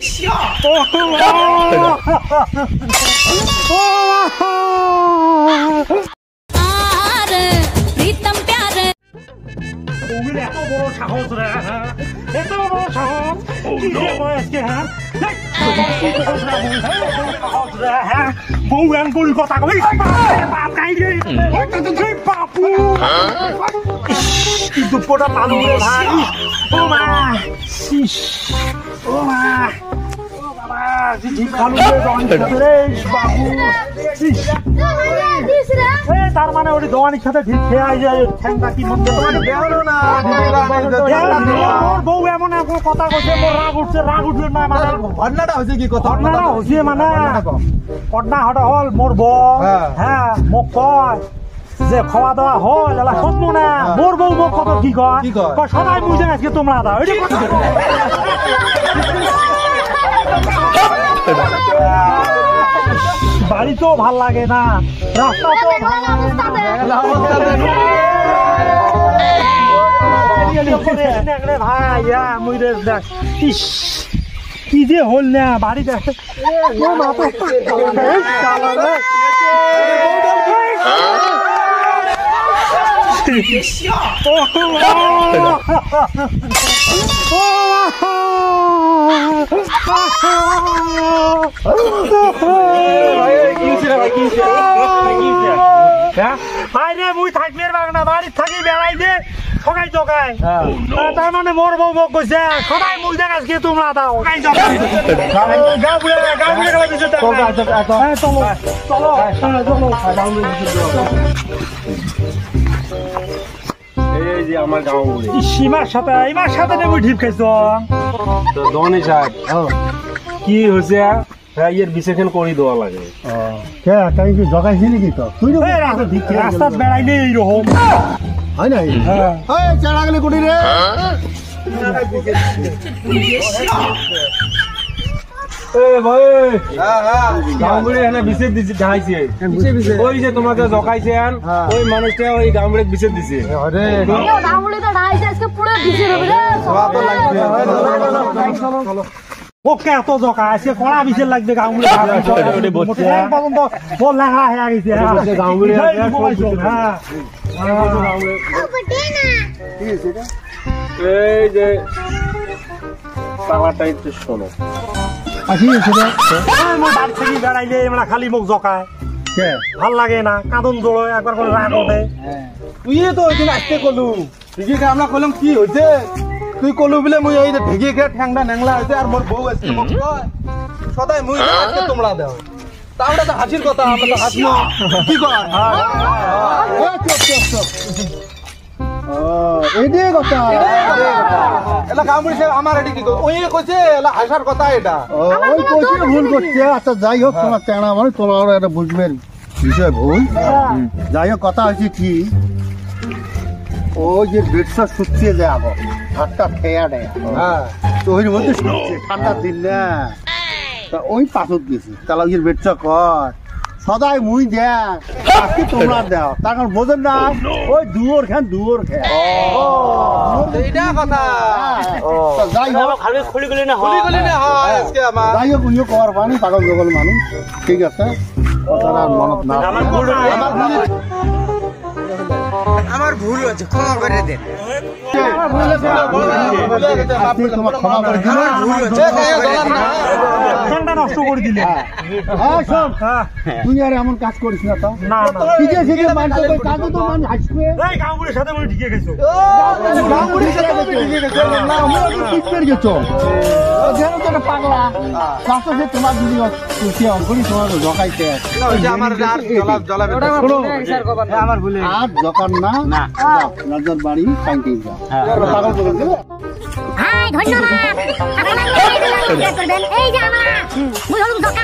प्रीतम प्यार এত বড় সাহস রে, এত বড় সাহস কি রে বয়সকে? বউ এন করি কথা কই বাপ কাই রে বাপু দুপটা পালু রে ভাই। ও মা, ও মা, ও বাবা, জি খালু রে রে বাপু। তার মানে ওই দোয়ানির সাথে ঠিক খেয়ে যায় ঠ্যাংটা কি মন্দ না। বউ এমন এখন কথা কইছে, মোর রাগ উঠছে, রাগ উঠবে না মানে ঘটনাটা হয়েছে কি? কথা ঘটনাটা হয়েছে মানে ঘটনা হটা হল মোর বউ হ্যাঁ মোক কয় যে খাওয়া দাওয়া হল এলা শুনবো না। মোর বউ মোক কত কি কয় সবাই বুঝে আজকে তোমরা দাও বাড়ি তো ভাল লাগে না, রাস্তা তো ভাই মুই কি যে হল না বাড়িতে মুই থাকবি না বাড়ির থাকি বেড়াই দে সকাই জগাই। তার মানে মোর বউ মোক কইছে সবাই মুখ দেখাচ্ছি তোমরা দাও সীমার সাথে ইমার সাথে নেবো ঢিপ খাইছ কি হয়েছে এর বিশেষণ করে দেওয়া লাগে জগাইছি নাকি তো তুই রাস্তাত বেড়াইলে এইরকম হয় নাই চারা গেলে কোটি রে তোমাকে জকাইছে ওই মানুষটা ওই গাঁওড়ে বিশেষ দিছে ওকে এত জকা আছে কড়া বিশেষ লাগবে গাঁওড়ে পর্যন্ত বল লেখা হয়ে গেছে এই যে পালাটা একটু শোনো বেড়াইলে আমরা খালি মুখ জকায় ভাল লাগে না কাঁদন জোড়ো একবার করে রাগ ওঠে। তুই তো ওই দিন আসতে কলু ঢেকি খেয়ে আমরা কলাম কি হয়েছে তুই কলু বলে মুই ওই ঢেকি খেয়ে ঠ্যাংটা ন্যাংলা হয়েছে আর মোর বউ আছে সদাই মুই আজকে তোমরা দেও তাহলে তো হাসির কথা আমরা তো হাসি কি কর এইটাই কথা এলা গামুড়ি সাহেব আমার এটি কি ওই কইছে এলা হাসার কথা এটা ওই কইছে ভুল করছে। আচ্ছা যাই হোক তোমার চেনা মানে তোমার একটা বুঝবেন বিষয় ভুল। যাই হোক কথা হয়েছে কি ওই যে বেডটা শুচ্ছে যাবো ঠাট্টা খেয়া দেয় তো ওই মধ্যে শুচ্ছে ঠান্ডার দিন না তা ওই পাথর দিয়েছে তাহলে ওই বেডটা কর সদাই মুই দেখ আজকে তোমরা দাও তার কারণ বোঝেন না ওই দুয়োর খান দুয়োর খায় এইটা কথা যাই হোক খুলি গলি না হয় আজকে আমার যাই হোক উইও কর পানি পাগল জগল মানুষ ঠিক আছে কথাটা মনত না আমার ভুল হয়েছে ক্ষমা করে দেন তোমার ক্ষমা করে দিল নষ্ট করে দিলে তুই আর এমন কাজ করিস না তো কাজে তো মানুষ হাসবে গাঁগুড়ির সাথে ঢিকে গেছো পাগলা তোমার যদি তোমার জকাইতে আমার ভুলে আর দোকান না রাজার বাড়ি পাইতে যাও পাগল করে দেবে। হাই ধন্যবাদ আপনারা করবেন এই যে আমরা